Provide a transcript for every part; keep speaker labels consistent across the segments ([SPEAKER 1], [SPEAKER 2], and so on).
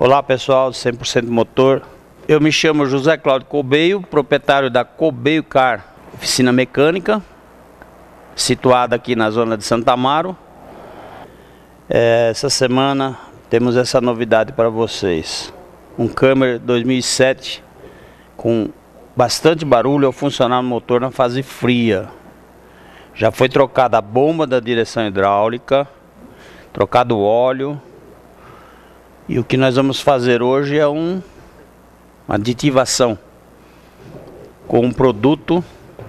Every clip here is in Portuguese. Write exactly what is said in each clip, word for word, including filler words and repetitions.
[SPEAKER 1] Olá pessoal, cem por cento Motor. Eu me chamo José Cláudio Cobeio, proprietário da Cobeio Car, oficina mecânica, situada aqui na zona de Santo Amaro. É, essa semana temos essa novidade para vocês. Um Camry dois mil e sete com bastante barulho ao funcionar no motor na fase fria. Já foi trocada a bomba da direção hidráulica, trocado o óleo. E o que nós vamos fazer hoje é um, uma aditivação com um produto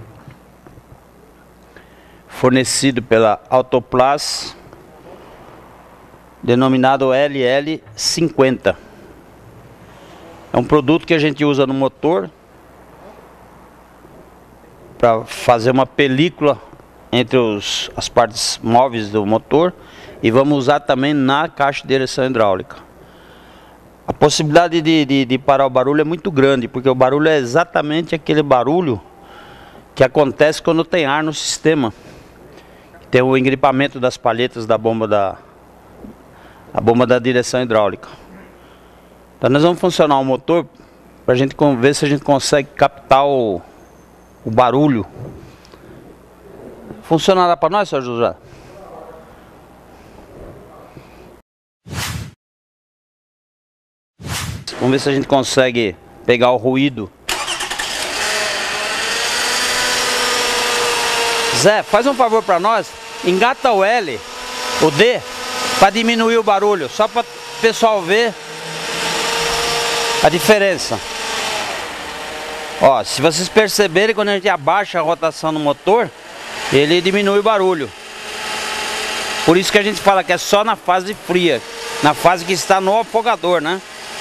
[SPEAKER 1] fornecido pela Autoplus, denominado L L cinquenta. É um produto que a gente usa no motor para fazer uma película entre os, as partes móveis do motor, e vamos usar também na caixa de direção hidráulica. A possibilidade de, de, de parar o barulho é muito grande, porque o barulho é exatamente aquele barulho que acontece quando tem ar no sistema. Tem o engripamento das palhetas da bomba da, a bomba da direção hidráulica. Então nós vamos funcionar o motor para a gente ver se a gente consegue captar o, o barulho. Funcionará para nós, senhor José? Vamos ver se a gente consegue pegar o ruído. Zé, faz um favor para nós. Engata o L, o D, para diminuir o barulho. Só para o pessoal ver a diferença. Ó, se vocês perceberem, quando a gente abaixa a rotação no motor, ele diminui o barulho. Por isso que a gente fala que é só na fase fria, na fase que está no afogador, né?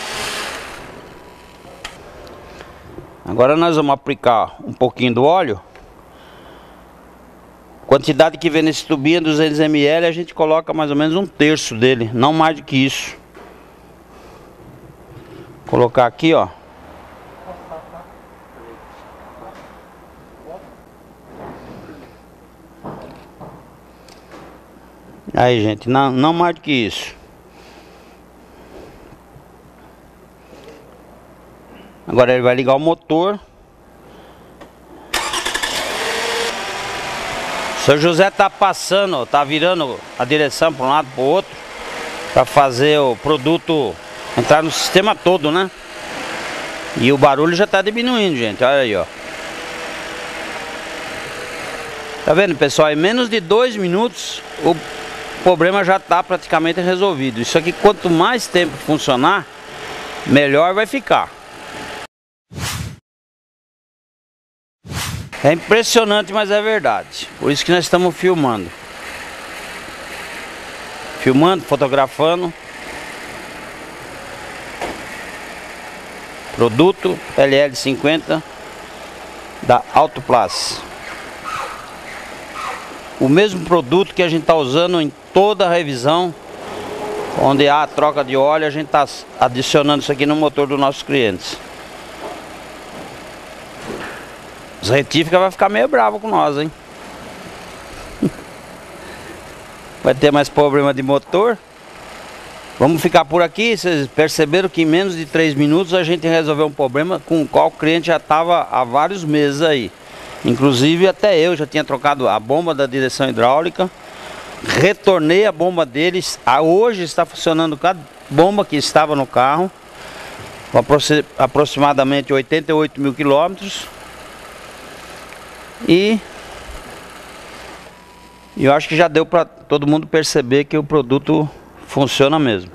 [SPEAKER 1] Agora nós vamos aplicar um pouquinho do óleo. Quantidade que vem nesse tubinho, duzentos mililitros, a gente coloca mais ou menos um terço dele, não mais do que isso. Vou colocar aqui, ó. Aí, gente, não, não mais do que isso. Agora ele vai ligar o motor. O seu José tá passando, tá virando a direção para um lado para o outro, para fazer o produto entrar no sistema todo, né? E o barulho já tá diminuindo, gente. Olha aí, ó. Tá vendo, pessoal? Em menos de dois minutos o problema já tá praticamente resolvido. Isso aqui, quanto mais tempo funcionar, melhor vai ficar. É impressionante, mas é verdade. Por isso que nós estamos filmando. Filmando, fotografando. Produto L L cinquenta da Autoplus. O mesmo produto que a gente está usando em toda a revisão. Onde há a troca de óleo, a gente está adicionando isso aqui no motor dos nossos clientes. Os retíficos vai ficar meio bravo com nós, hein? Vai ter mais problema de motor. Vamos ficar por aqui. Vocês perceberam que em menos de três minutos a gente resolveu um problema com o qual o cliente já estava há vários meses aí. Inclusive até eu já tinha trocado a bomba da direção hidráulica. Retornei a bomba deles. Hoje está funcionando cada bomba que estava no carro. Com aproximadamente oitenta e oito mil quilômetros. E eu acho que já deu para todo mundo perceber que o produto funciona mesmo.